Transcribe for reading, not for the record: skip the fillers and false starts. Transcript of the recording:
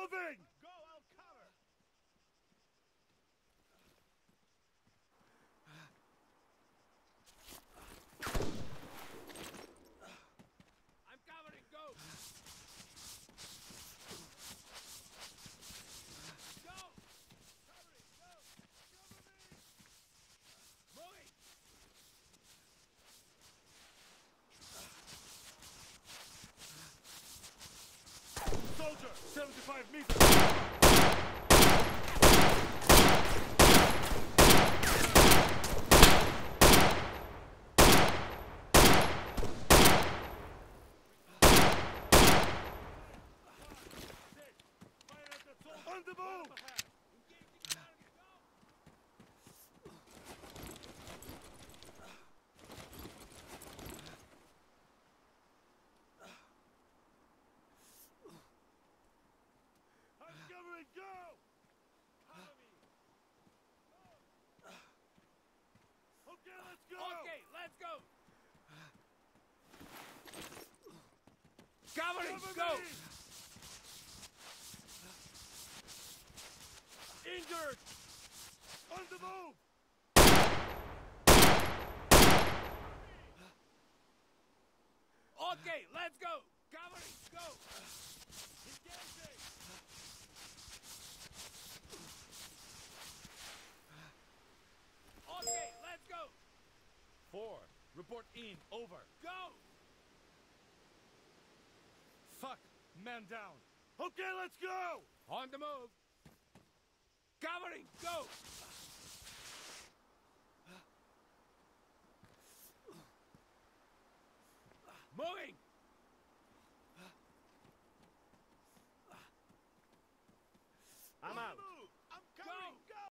Moving! Go, I'll cover! I'm covering, go! Go! Covering, go! Cover me! Moving! Soldier, 75 meters! On the move! Engaging target, go! I'm covering, go! Cover me! Okay, let's go! Okay, let's go! Covering, Cover go! me! Injured! On the move! Okay, let's go! Covering, go! Engaging! Okay, let's go! 4. Report in. Over. Go! Fuck. Man down. Okay, let's go! On the move! Covering, go! Moving!